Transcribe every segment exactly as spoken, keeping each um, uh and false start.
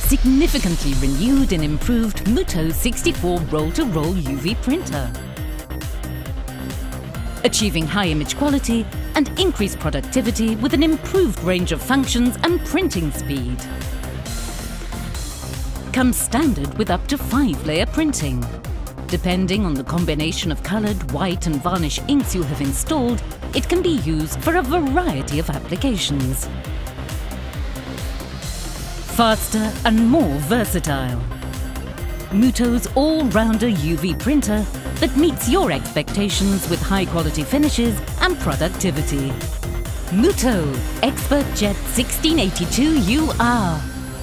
significantly renewed and improved MUTOH sixty-four roll-to-roll U V printer, achieving high image quality and increased productivity with an improved range of functions and printing speed. Comes standard with up to five layer printing. Depending on the combination of coloured, white and varnish inks you have installed, it can be used for a variety of applications. Faster and more versatile. MUTOH's all-rounder U V printer that meets your expectations with high-quality finishes and productivity. MUTOH XpertJet sixteen eighty-two U R.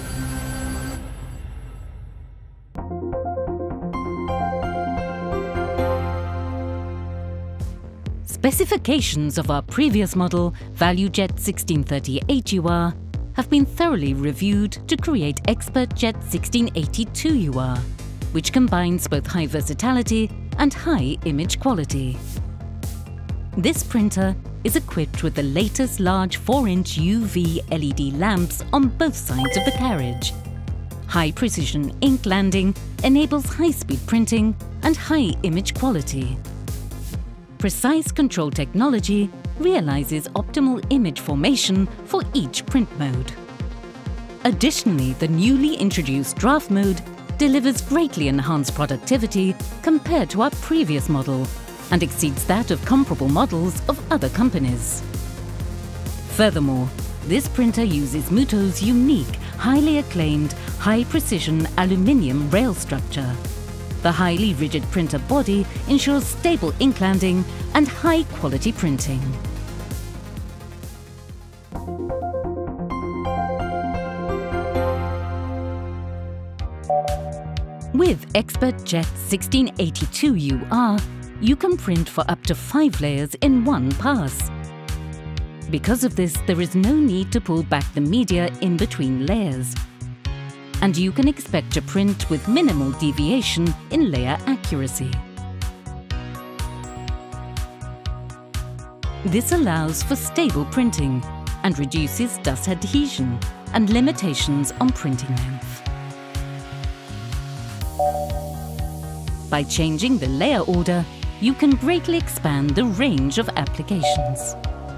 Specifications of our previous model, ValueJet sixteen thirty-eight U R, have been thoroughly reviewed to create XpertJet sixteen eighty-two U R, which combines both high versatility and high image quality. This printer is equipped with the latest large four inch U V L E D lamps on both sides of the carriage. High-precision ink landing enables high-speed printing and high image quality. Precise control technology realizes optimal image formation for each print mode. Additionally, the newly introduced draft mode delivers greatly enhanced productivity compared to our previous model and exceeds that of comparable models of other companies. Furthermore, this printer uses MUTOH's unique, highly acclaimed, high-precision aluminium rail structure. The highly rigid printer body ensures stable ink landing and high-quality printing. With XpertJet sixteen eighty-two U R, you can print for up to five layers in one pass. Because of this, there is no need to pull back the media in between layers. And you can expect to print with minimal deviation in layer accuracy. This allows for stable printing and reduces dust adhesion and limitations on printing length. By changing the layer order, you can greatly expand the range of applications.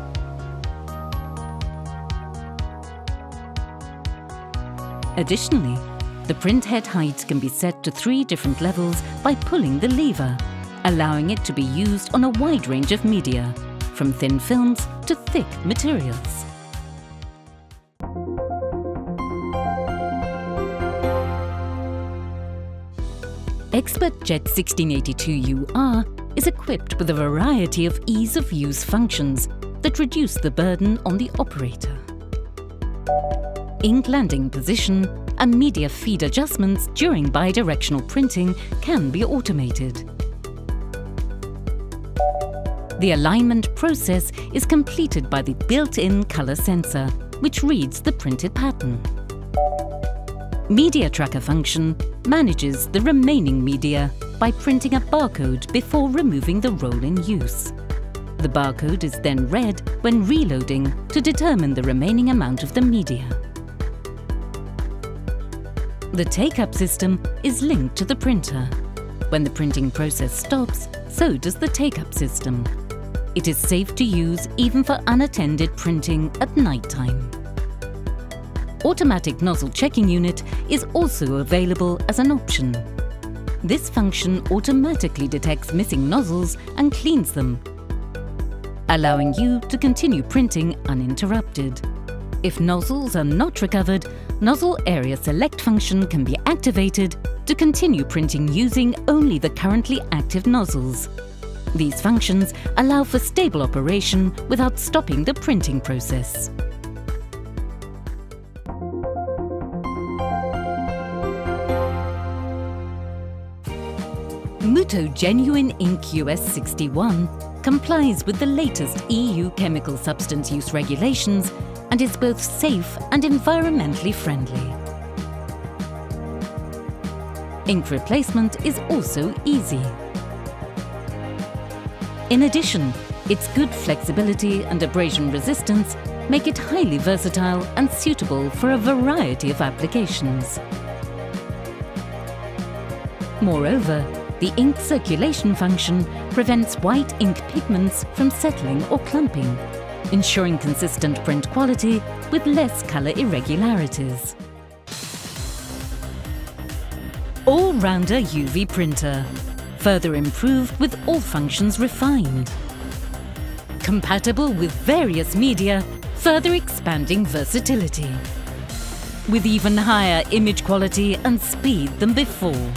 Additionally, the print head height can be set to three different levels by pulling the lever, allowing it to be used on a wide range of media, from thin films to thick materials. XpertJet sixteen eighty-two U R is equipped with a variety of ease-of-use functions that reduce the burden on the operator. Ink landing position and media feed adjustments during bidirectional printing can be automated. The alignment process is completed by the built-in color sensor, which reads the printed pattern. Media Tracker function manages the remaining media by printing a barcode before removing the roll in use. The barcode is then read when reloading to determine the remaining amount of the media. The take-up system is linked to the printer. When the printing process stops, so does the take-up system. It is safe to use even for unattended printing at night time. Automatic nozzle checking unit is also available as an option. This function automatically detects missing nozzles and cleans them, allowing you to continue printing uninterrupted. If nozzles are not recovered, Nozzle Area Select function can be activated to continue printing using only the currently active nozzles. These functions allow for stable operation without stopping the printing process. MUTOH Genuine Ink U S sixty-one complies with the latest E U chemical substance use regulations and is both safe and environmentally friendly. Ink replacement is also easy. In addition, Its good flexibility and abrasion resistance make it highly versatile and suitable for a variety of applications. Moreover, the ink circulation function prevents white ink pigments from settling or clumping, ensuring consistent print quality with less colour irregularities. All-rounder U V printer, further improved with all functions refined. Compatible with various media, further expanding versatility. With even higher image quality and speed than before.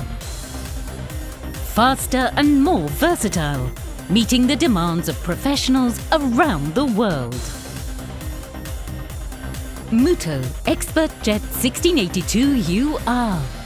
Faster and more versatile, meeting the demands of professionals around the world. MUTOH XpertJet sixteen eighty-two U R.